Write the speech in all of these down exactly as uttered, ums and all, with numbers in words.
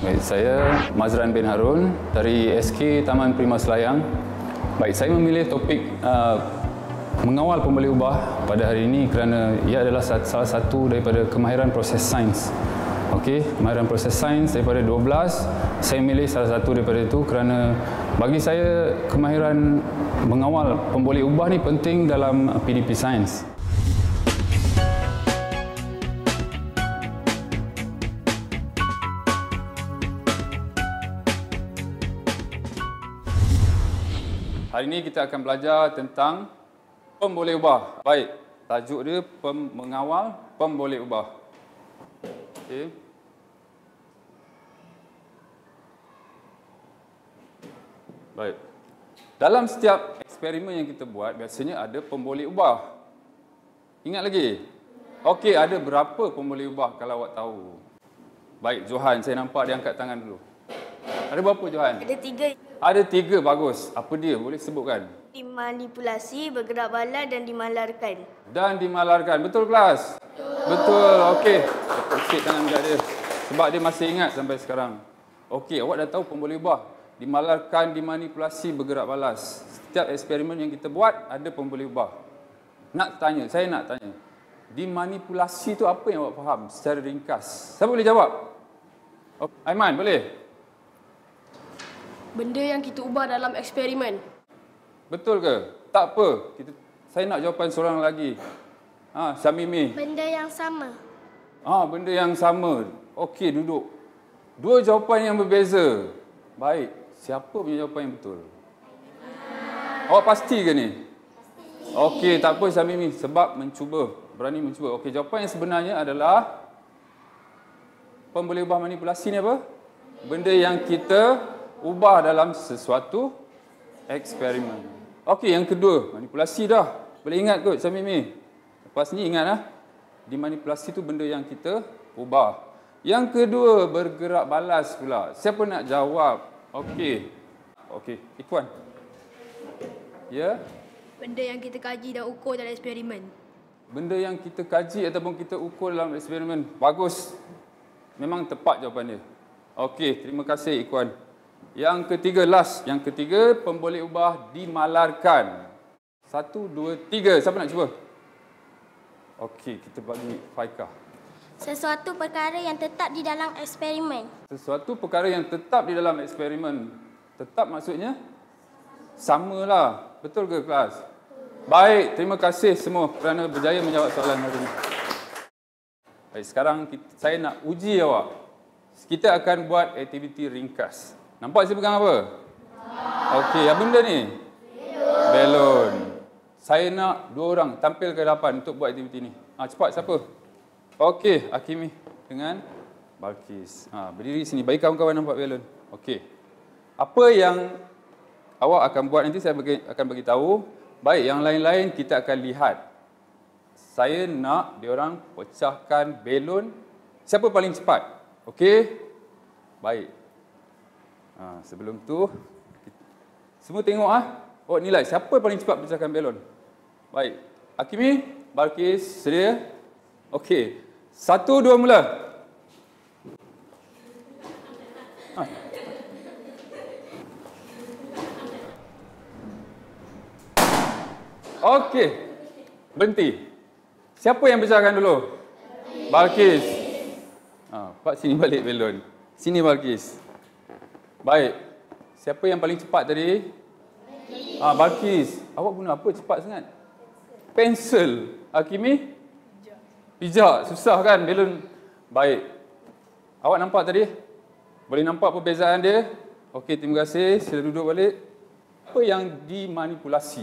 Baik, saya Mazran bin Harun dari S K Taman Prima Selayang. Baik, saya memilih topik uh, mengawal pembeli ubah pada hari ini kerana ia adalah salah satu daripada kemahiran proses sains. Okey, kemahiran proses sains daripada dua belas, saya memilih salah satu daripada itu kerana bagi saya kemahiran mengawal pembeli ubah ni penting dalam P D P sains. Hari ini kita akan belajar tentang pemboleh ubah. Baik, tajuk dia pem mengawal pemboleh ubah. Okey. Baik. Dalam setiap eksperimen yang kita buat, biasanya ada pemboleh ubah. Ingat lagi? Okey, ada berapa pemboleh ubah kalau awak tahu? Baik, Johan, saya nampak dia angkat tangan dulu. Ada berapa, Johan? Ada tiga. Ada tiga, bagus. Apa dia? Boleh sebutkan? Dimanipulasi, bergerak balas dan dimalarkan. Dan dimalarkan. Betul, kelas? Betul. Betul. Okey. Sikit tangan dekat dia. Sebab dia masih ingat sampai sekarang. Okey, awak dah tahu pemboleh ubah. Dimalarkan, dimanipulasi, bergerak balas. Setiap eksperimen yang kita buat, ada pemboleh ubah. Nak tanya, saya nak tanya. Dimanipulasi tu apa yang awak faham secara ringkas? Siapa boleh jawab? Oh, Aiman, boleh? Benda yang kita ubah dalam eksperimen. Betul ke? Tak apa. Kita, saya nak jawapan seorang lagi. Ha, Syamimi. Benda yang sama. Ah, ha, benda yang sama. Okey, duduk. Dua jawapan yang berbeza. Baik. Siapa punya jawapan yang betul? Awak pasti ke ni? Okey, tak apa Syamimi. Sebab mencuba. Berani mencuba. Okey, jawapan yang sebenarnya adalah pemboleh ubah manipulasi ni apa? Benda yang kita ubah dalam sesuatu eksperimen. Okey, yang kedua, manipulasi dah. Boleh ingat kot Syamimi? Lepas ni ingat lah. Dimanipulasi tu benda yang kita ubah. Yang kedua, bergerak balas pula. Siapa nak jawab? Okey. Okey, Ikuan. Ya? Benda yang kita kaji dan ukur dalam eksperimen. Benda yang kita kaji ataupun kita ukur dalam eksperimen. Bagus. Memang tepat jawapan dia. Okey, terima kasih Ikuan. Yang ketiga, last. Yang ketiga, pemboleh ubah dimalarkan. Satu, dua, tiga. Siapa nak cuba? Okey, kita bagi Faikah. Sesuatu perkara yang tetap di dalam eksperimen. Sesuatu perkara yang tetap di dalam eksperimen. Tetap maksudnya? Samalah. Betul ke kelas? Baik, terima kasih semua kerana berjaya menjawab soalan hari ini. Baik, sekarang kita, saya nak uji awak. Kita akan buat aktiviti ringkas. Nampak saya pegang apa? Okey, apa benda ni? Belon. Belon. Saya nak dua orang tampil ke hadapan untuk buat aktiviti ni. Ha, cepat, siapa? Okey, Hakimi dengan Balkis. Ha, berdiri sini. Bagi kawan-kawan nampak belon. Okey. Apa yang awak akan buat nanti saya bagi, akan bagi tahu. Baik, yang lain-lain kita akan lihat. Saya nak diorang pecahkan belon. Siapa paling cepat? Okey? Baik. Ha, sebelum tu, semua tengok ah. Oh, nilai siapa paling cepat pecahkan belon. Baik. Hakimi, Balkis, sedia? Okey. Satu, dua, mula. Ha. Okey. Berhenti. Siapa yang pecahkan dulu? Balkis. Ha, Pak sini balik belon. Sini Balkis. Baik. Siapa yang paling cepat tadi? Balkis. Ah, Balkis. Awak guna apa cepat sangat? Pensel. Hakimi? Pijak. Pijak. Susah kan belon? Baik. Awak nampak tadi? Boleh nampak perbezaan dia? Okey, terima kasih. Sila duduk balik. Apa yang dimanipulasi?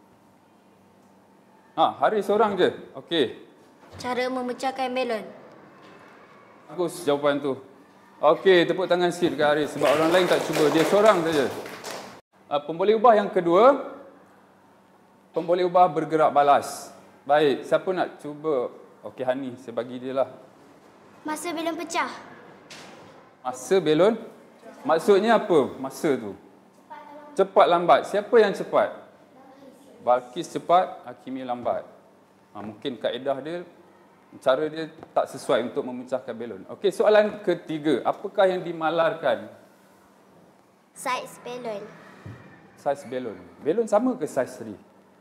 Ha, hari seorang je. Okey. Cara memecahkan belon. Bagus jawapan tu. Okey, tepuk tangan sikit dekat Haris sebab orang lain tak cuba. Dia seorang saja. Uh, pemboleh ubah yang kedua, pemboleh ubah bergerak balas. Baik, siapa nak cuba? Okey, Hani, saya bagi dia lah. Masa belon pecah. Masa belon? Maksudnya apa masa tu? Cepat lambat. Siapa yang cepat? Balkis cepat, Hakimi lambat. Ha, mungkin kaedah dia Cara dia tak sesuai untuk memecahkan belon. Okey, soalan ketiga. Apakah yang dimalarkan? Saiz belon. Saiz belon. Belon sama ke saiz tadi?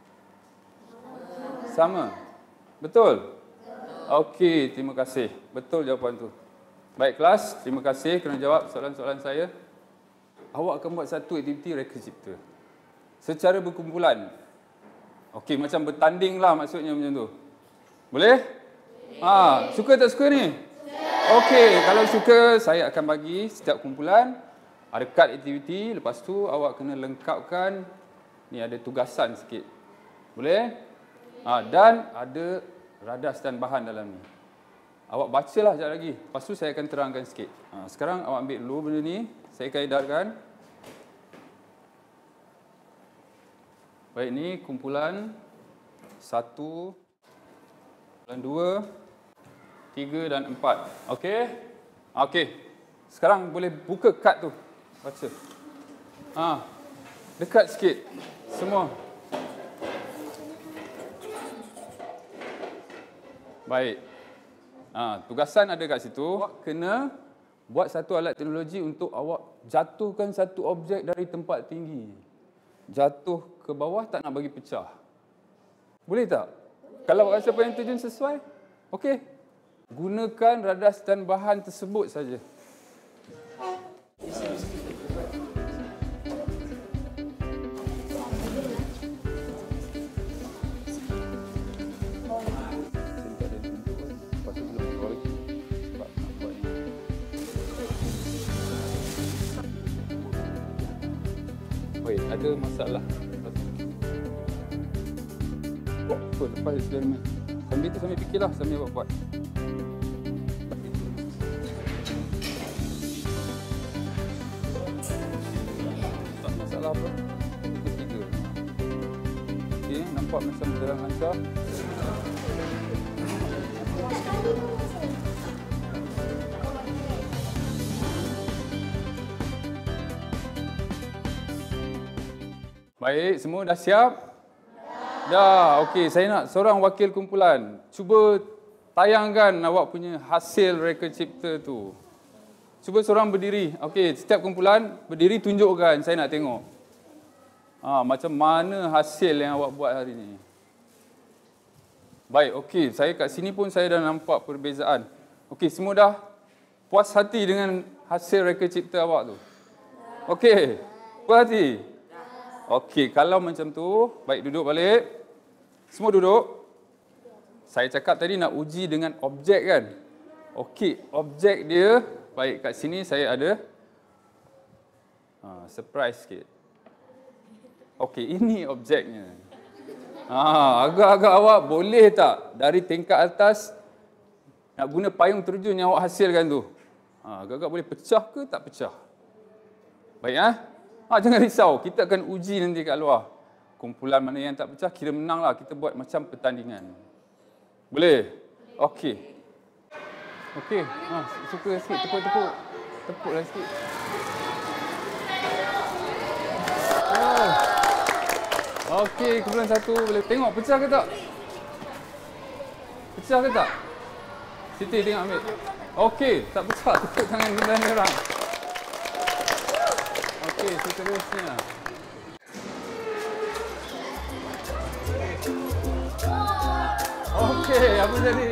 Sama. Betul? Okey, terima kasih. Betul jawapan tu. Baik kelas, terima kasih kerana jawab soalan-soalan saya. Awak akan buat satu aktiviti reka cipta secara berkumpulan. Okey, macam bertanding lah maksudnya macam tu. Boleh? Ha, suka tak suka ni? Okey, kalau suka saya akan bagi setiap kumpulan ada kad aktiviti. Lepas tu awak kena lengkapkan. Ni ada tugasan sikit. Boleh? Ha, dan ada radas dan bahan dalam ni. Awak bacalah sekejap lagi. Lepas tu saya akan terangkan sikit. Ha, sekarang awak ambil dulu benda ni. Saya akan edarkan. Baik, ni kumpulan satu, kumpulan dua, tiga dan empat. Okey? Okey. Sekarang boleh buka kad tu. Baca. Ha, dekat sikit. Semua. Baik. Ha, tugasan ada kat situ. Awak kena buat satu alat teknologi untuk awak jatuhkan satu objek dari tempat tinggi. Jatuh ke bawah, tak nak bagi pecah. Boleh tak? Kalau awak rasa apa yang terjun sesuai, okey. Gunakan radas dan bahan tersebut saja. Wait, ada masalah. Oh, apa lepas eksperimen. Sambil tu sambil fikirlah, sambil awak buat. Tak masalah apa. Ketiga. Okey, nampak macam berjalan lancar. Baik, semua dah siap? Dah. Dah, okey. Saya nak seorang wakil kumpulan. Cuba tayangkan awak punya hasil reka cipta tu. Cuba seorang berdiri. Okey, setiap kumpulan berdiri tunjukkan. Saya nak tengok. Ha, macam mana hasil yang awak buat hari ni. Baik, okey. Saya kat sini pun saya dah nampak perbezaan. Okey, semua dah puas hati dengan hasil reka cipta awak tu? Okey, puas hati? Okey, kalau macam tu, baik duduk balik. Semua duduk. Saya cakap tadi nak uji dengan objek kan? Okey, objek dia, baik kat sini saya ada ha, surprise sikit. Okey, ini objeknya. Ha, agak-agak awak boleh tak dari tingkat atas nak guna payung terjun yang awak hasilkan tu? Ha, agak-agak boleh pecah ke tak pecah? Baik ah. Ha? Ha, jangan risau, kita akan uji nanti kat luar. Kumpulan mana yang tak pecah, kira menang lah. Kita buat macam pertandingan. Boleh? Okey. Okey, ha, suka sikit, tepuk-tepuk. Tepuklah sikit. Oh. Okey, kumpulan satu boleh tengok pecah ke tak? Pecah ke tak? Siti tengok ambil. Okey, tak pecah. Tepuk tangan kumpulan ni orang. Okey, seterusnya. Okey, apa jadi?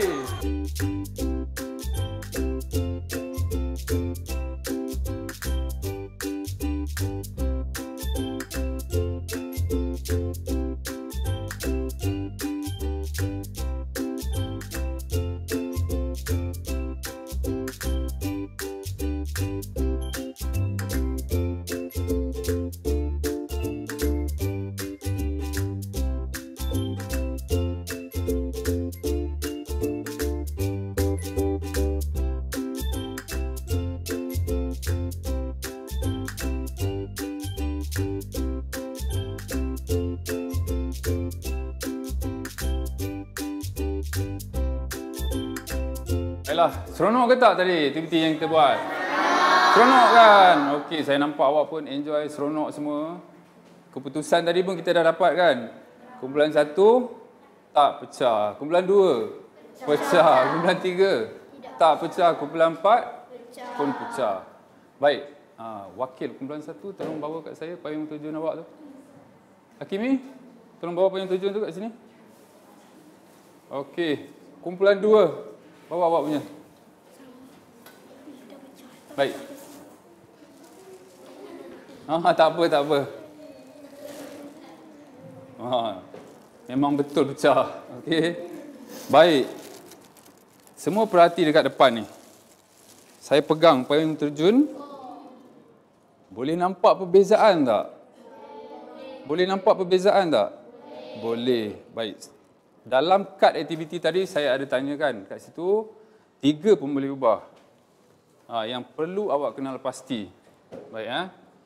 Baiklah, seronok ke tak tadi aktiviti yang kita buat? Seronok kan? Okey, saya nampak awak pun enjoy, seronok semua. Keputusan tadi pun kita dah dapat kan? Kumpulan satu, tak pecah. Kumpulan dua, Pecah. Kumpulan tiga. Tak pecah. Kumpulan empat pun pecah. Baik. Ha, wakil kumpulan satu, tolong bawa kat saya payung terjun awak tu. Hakimi, tolong bawa payung terjun tu kat sini. Okey. Kumpulan dua, bawa awak punya. Baik. Ah, tak apa, tak apa. Ah, memang betul pecah. Okey. Baik. Semua perhati dekat depan ni. Saya pegang payung terjun. Boleh nampak perbezaan tak? Boleh nampak perbezaan tak? Boleh. Baik. Dalam kad aktiviti tadi saya ada tanyakan kat situ, tiga pun boleh ubah. Ha, yang perlu awak kenal pasti. Baik, ha?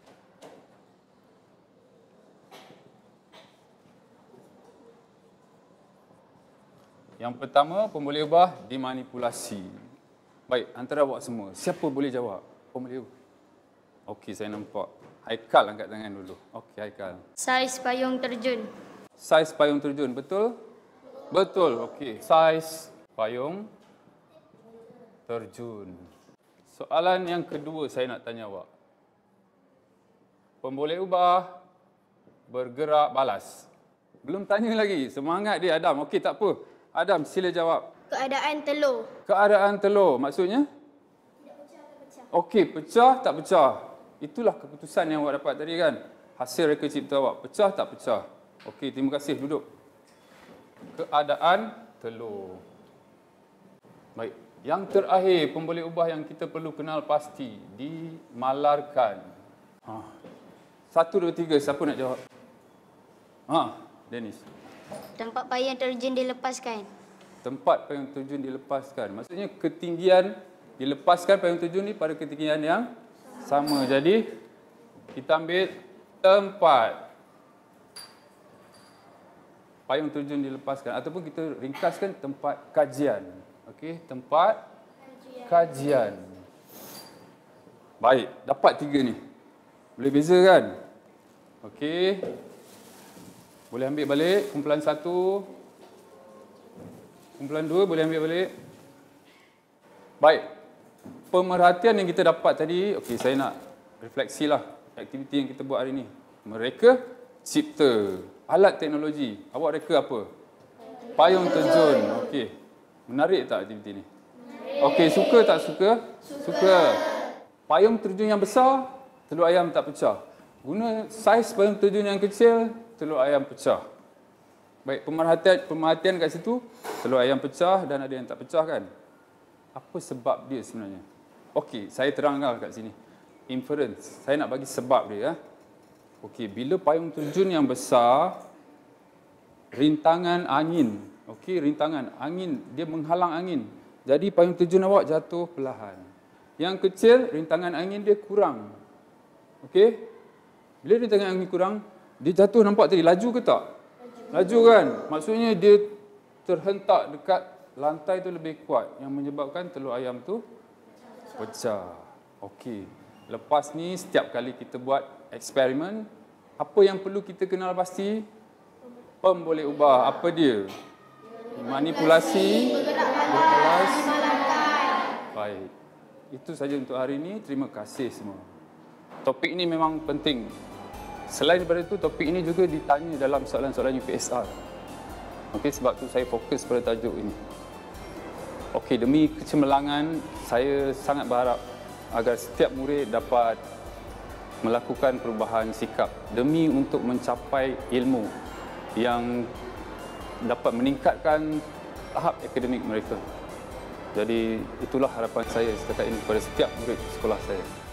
Yang pertama, pun boleh ubah dimanipulasi. Baik, antara awak semua, siapa boleh jawab? Pun boleh ubah. Okey, saya nampak. Haikal angkat tangan dulu. Okey, Haikal. Saiz payung terjun. Saiz payung terjun, betul? Betul, okey. Saiz payung terjun. Soalan yang kedua saya nak tanya awak. Pemboleh ubah, bergerak balas. Belum tanya lagi. Semangat dia, Adam. Okey, tak apa. Adam, sila jawab. Keadaan telur. Keadaan telur, maksudnya? Okey, pecah tak pecah. Itulah keputusan yang awak dapat tadi kan. Hasil reka cipta awak. Pecah tak pecah. Okey, terima kasih. Duduk. Keadaan telur. Baik. Yang terakhir, pemboleh ubah yang kita perlu kenal pasti. Dimalarkan. Ha. Satu, dua, tiga. Siapa nak jawab? Ha, Dennis. Tempat payung terjun dilepaskan. Tempat payung terjun dilepaskan. Maksudnya ketinggian dilepaskan payung terjun ni pada ketinggian yang sama. Jadi kita ambil tempat payung terjun dilepaskan ataupun kita ringkaskan tempat kajian. Okey, tempat kajian. Baik, dapat tiga ni. Boleh beza kan? Okey. Boleh ambil balik kumpulan satu. Kumpulan dua boleh ambil balik. Baik. Pemerhatian yang kita dapat tadi, okey, saya nak refleksilah aktiviti yang kita buat hari ni. Mereka cipta alat teknologi. Awak reka apa? Payung terjun. Okey. Menarik tak aktiviti ni? Okey, suka tak suka? Suka. Payung terjun yang besar, telur ayam tak pecah. Guna saiz payung terjun yang kecil, telur ayam pecah. Baik, pemerhatian pemerhatian kat situ, telur ayam pecah dan ada yang tak pecah kan? Apa sebab dia sebenarnya? Okey, saya terangkan kat sini. Inference. Saya nak bagi sebab dia. Okey, bila payung terjun yang besar, rintangan angin. Okey, rintangan angin, dia menghalang angin. Jadi payung terjun awak jatuh perlahan. Yang kecil, rintangan angin dia kurang. Okey? Bila rintangan angin kurang, dia jatuh nampak tadi, laju ke tak? Laju, laju kan? Maksudnya dia terhentak dekat lantai tu lebih kuat yang menyebabkan telur ayam tu pecah. Okey. Lepas ni setiap kali kita buat eksperimen, apa yang perlu kita kenal pasti? Pemboleh ubah. Apa dia? Manipulasi, berkelas. Baik. Itu saja untuk hari ini. Terima kasih semua. Topik ini memang penting. Selain daripada itu, topik ini juga ditanya dalam soalan-soalan U P S R. Okey, sebab tu saya fokus pada tajuk ini. Okey, demi kecemerlangan, saya sangat berharap agar setiap murid dapat melakukan perubahan sikap demi untuk mencapai ilmu yang dapat meningkatkan tahap akademik mereka. Jadi itulah harapan saya setakat ini kepada setiap murid sekolah saya.